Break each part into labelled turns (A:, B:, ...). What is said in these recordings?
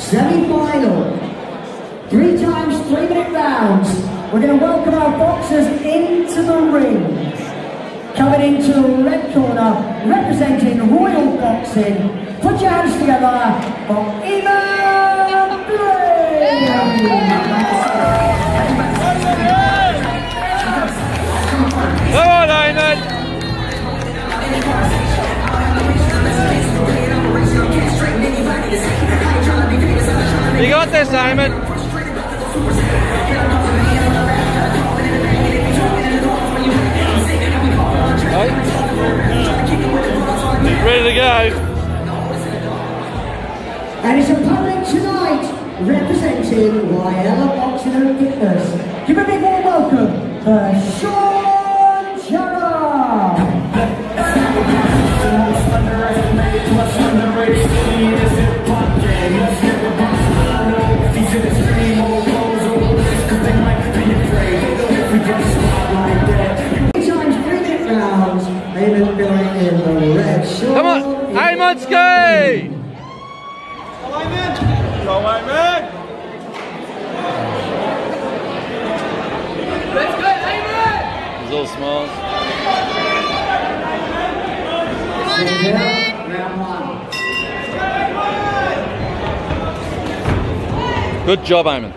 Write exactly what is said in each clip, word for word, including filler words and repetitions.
A: Semi-final. Three times three minute rounds. We're going to welcome our boxers into the ring. Coming into the red corner, representing Royal Boxing. Put your hands together for Eamon.
B: Come on, Eamon. You got this, Eamon. Right. Ready to go.
A: And his opponent tonight, representing Y L Boxing and Fitness. Give a big warm welcome for Shaun, Shaun.
B: Come on, Eamon ski!
C: Go Eamon! Go Eamon! Let's go Eamon!
B: He's all smiles.
C: Come on Eamon!
B: Good job, Eamon.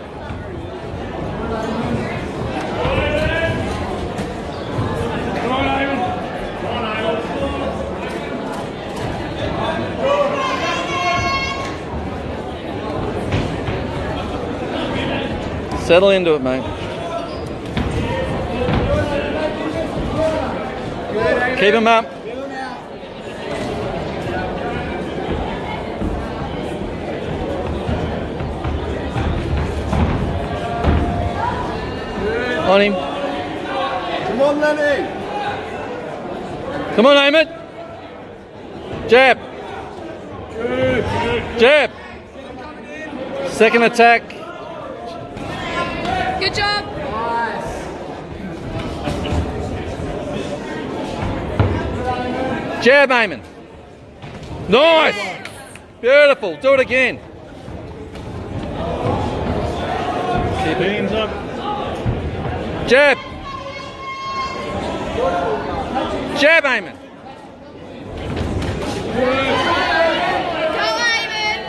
B: Settle into it, mate. Keep him up. On him.
C: Come on, Lenny.
B: Come on, Eamon. Jab. Jab. Second attack.
D: Good job.
B: Jab, Eamon. Nice. Beautiful. Do it again. Keep it. Up. Jab. Jab, Eamon.
D: Go, Eamon.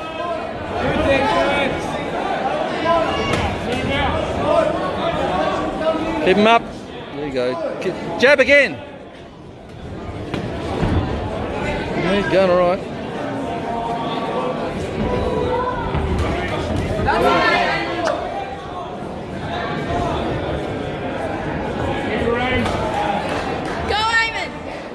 B: Keep him up. There you go. Jab again. He's going all right.
D: Go, Eamon.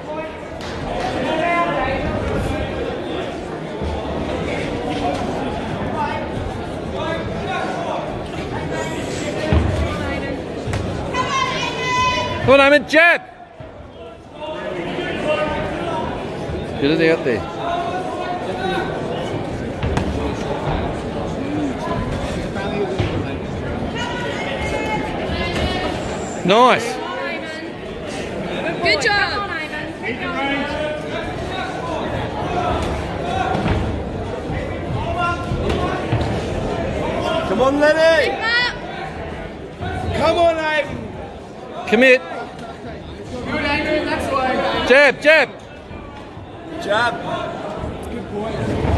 B: Come on, Eamon. Jab. Get it out there. Nice.
D: Good job.
C: Come on, Lenny. Come on, Eamon.
B: Commit.
C: Good, Eamon. That's way.
B: Jab, jab.
C: Jab. Good boy.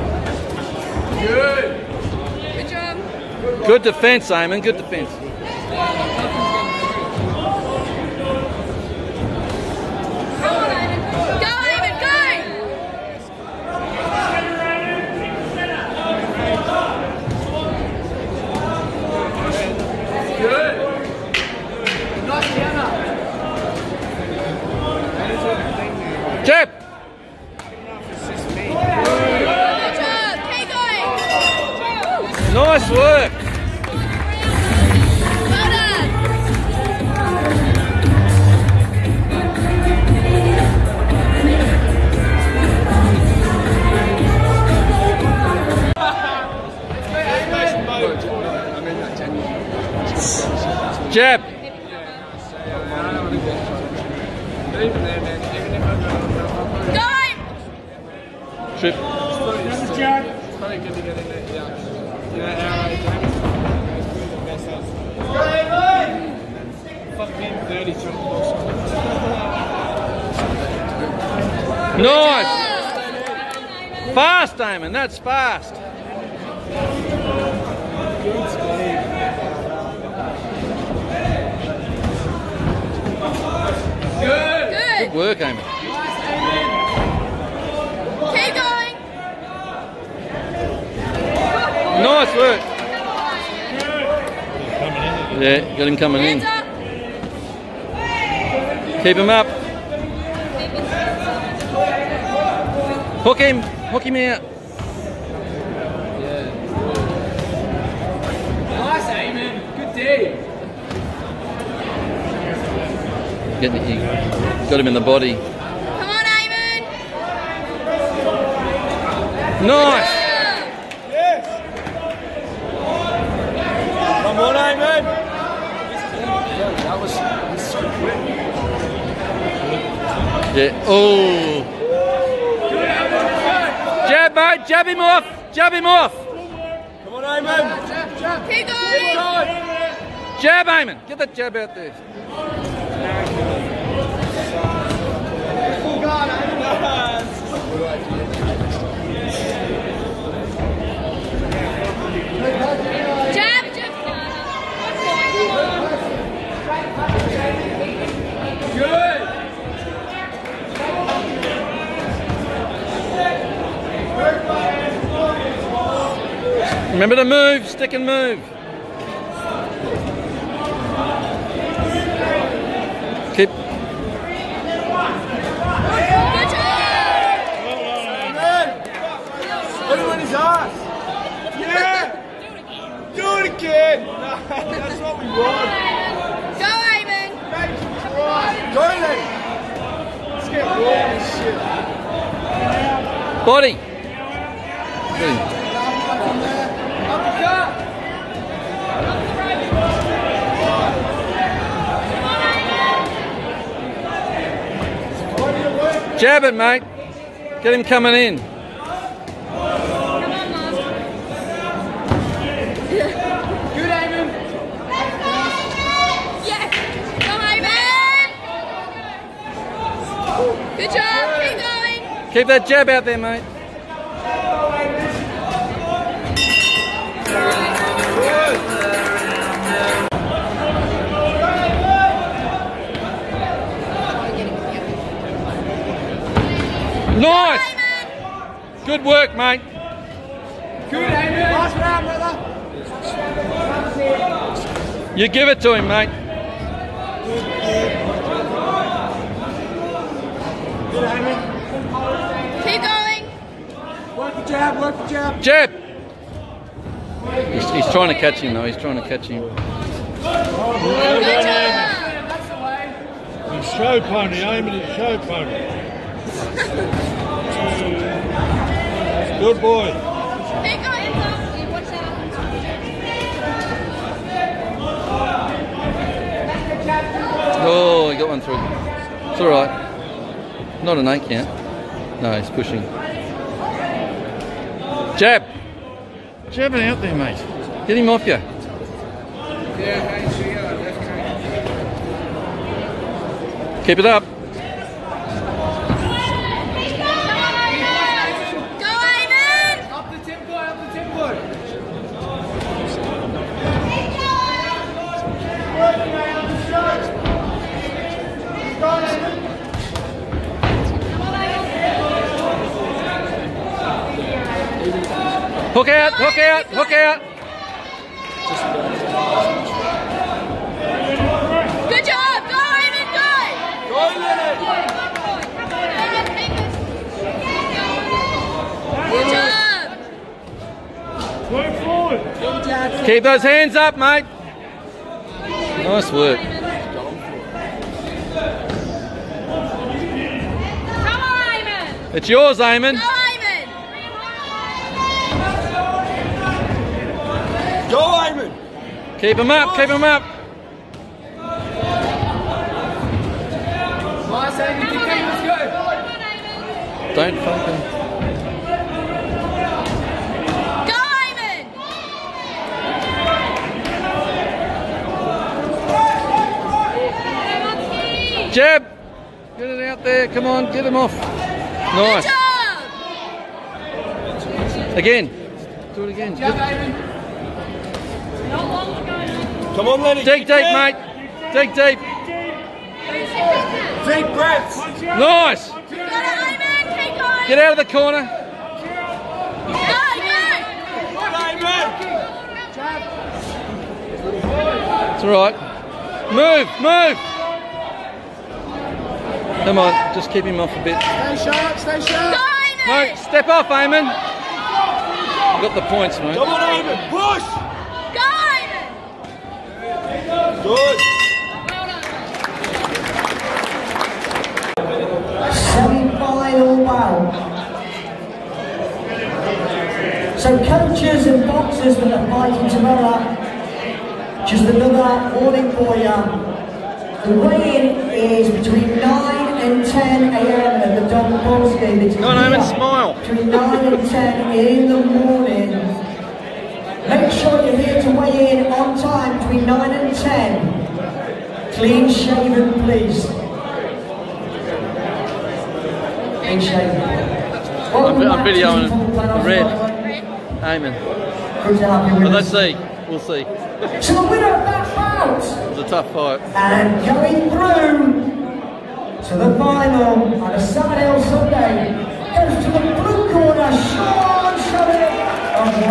C: Good.
D: Good job.
B: Good defense, Eamon. Good defense. Jab.
D: Good job. Keep going.
B: Nice work.
D: Well done.
B: Jab. Trip.
C: It's probably good to get in there, yeah.
B: Nice! Fast, Eamon, that's fast.
D: Good.
B: Good work, Eamon.
D: Keep going.
B: Nice work. Yeah, got him coming in.
D: Hands up.
B: Keep him up. Hook him. Hook him out.
C: Nice, Eamon. Good D.
B: Get, he got him in the body.
D: Come on, Eamon.
B: Nice.
C: Yes. Come on, Eamon. That was, that was so quick.
B: Yeah. Oh. Jab, mate. Jab him off. Jab him off.
C: Come on, Eamon. Jab, jab.
D: Keep
C: Keep
D: going.
C: going.
B: Jab, Eamon. Get that jab out there.
C: Full guard, Eamon.
D: Jab, jab.
C: Good.
B: Remember to move. Stick and move. Keep.
D: Good job.
C: Put him on his ass. Yeah. Do it again. No, that's what we want.
D: Go, Eamon.
C: Go, Lee. Let's get raw and shit.
B: Body.
C: Uppercut.
B: Jab it, mate. Get him coming in.
D: Come on, Mum.
C: Good, Eamon.
D: Yeah. Go, Eamon. Good job. Keep going.
B: Keep that jab out there, mate. Nice! Good work, mate.
C: Good, Eamon. Last round, brother.
B: You give it to him, mate.
C: Good, Eamon.
D: Keep going.
C: Work the jab, work the jab.
B: Jab! He's, he's trying to catch him, though. He's trying to catch him.
D: Good job.
C: That's the way.
E: And show pony, Eamon and show pony. Good boy.
D: Keep going. Watch out.
B: Oh, he got one through. It's all right. Not an eight count. No, he's pushing. Jab. Jab it out there, mate. Get him off you. Keep it up.
D: Go, Eamon.
C: Up the tempo, up the tempo.
B: Hook out, hook out, hook out.
D: Good job. Go, Eamon. Go.
C: Go, Lenny.
D: Good job.
E: Work forward.
B: Keep those hands up, mate. Nice work.
D: Come on, Eamon.
B: It's yours, Eamon.
D: Go, Eamon.
C: Go, Eamon.
B: Keep him up, keep him up.
C: Nice, Eamon. Keep going, let's go.
B: Don't fucking.
D: Go, Eamon.
B: Jab! Get it out there, come on, get him off. Nice. Again. Do it again.
C: Come on, Lenny.
B: Dig deep, mate. Dig deep.
C: Deep breaths.
B: Nice. Get out of the corner. It's alright. Move, move. Come on, just keep him off a bit.
C: Stay sharp, stay sharp.
B: No, step off, Eamon. Got the points, mate.
C: Come on, Eamon. Push.
D: Go, Eamon.
C: Good.
A: Semi-final bout. So coaches and boxers that are fighting tomorrow, just another warning for you. The weigh-in is between nine and ten A M at the Don Boston.
B: Go on, Eamon, smile.
A: Between nine and ten in the morning. Make sure you're here to weigh in on time between nine and ten. Clean shaven, please. Clean shaven.
B: I'm, I'm videoing the red. Eamon.
A: Good to have you with
B: But
A: us.
B: let's see. We'll see.
A: So the winner of that bout,
B: It's a tough fight.
A: and going through to the final on a Saturday or Sunday, goes to the blue corner, Shaun,